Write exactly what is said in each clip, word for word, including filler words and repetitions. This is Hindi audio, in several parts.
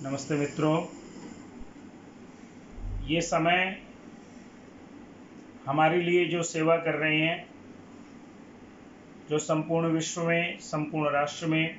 नमस्ते मित्रों, ये समय हमारे लिए जो सेवा कर रहे हैं, जो संपूर्ण विश्व में, संपूर्ण राष्ट्र में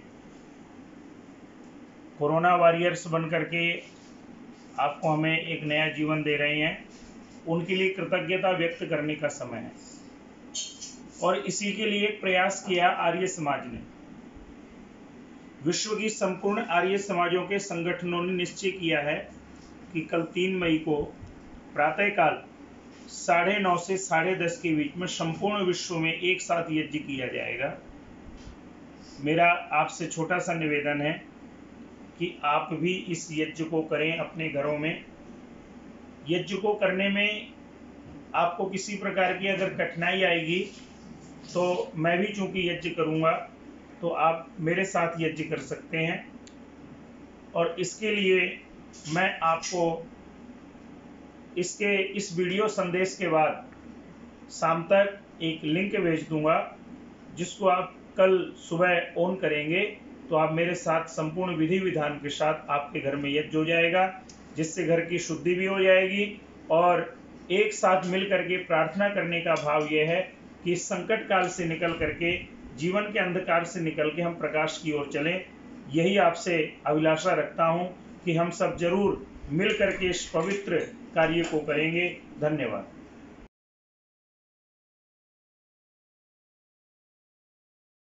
कोरोना वॉरियर्स बन करके आपको हमें एक नया जीवन दे रहे हैं, उनके लिए कृतज्ञता व्यक्त करने का समय है। और इसी के लिए एक प्रयास किया आर्य समाज ने। विश्व की संपूर्ण आर्य समाजों के संगठनों ने निश्चय किया है कि कल तीन मई को प्रातःकाल साढ़े नौ से साढ़े दस के बीच में संपूर्ण विश्व में एक साथ यज्ञ किया जाएगा। मेरा आपसे छोटा सा निवेदन है कि आप भी इस यज्ञ को करें अपने घरों में। यज्ञ को करने में आपको किसी प्रकार की अगर कठिनाई आएगी तो मैं भी चूंकि यज्ञ करूंगा तो आप मेरे साथ यज्ञ कर सकते हैं। और इसके लिए मैं आपको इसके इस वीडियो संदेश के बाद शाम तक एक लिंक भेज दूंगा, जिसको आप कल सुबह ऑन करेंगे तो आप मेरे साथ संपूर्ण विधि विधान के साथ आपके घर में यज्ञ हो जाएगा, जिससे घर की शुद्धि भी हो जाएगी। और एक साथ मिल करके प्रार्थना करने का भाव यह है कि इस संकट काल से निकल करके, जीवन के अंधकार से निकल के हम प्रकाश की ओर चलें। यही आपसे अभिलाषा रखता हूं कि हम सब जरूर मिल करके इस पवित्र कार्य को करेंगे। धन्यवाद।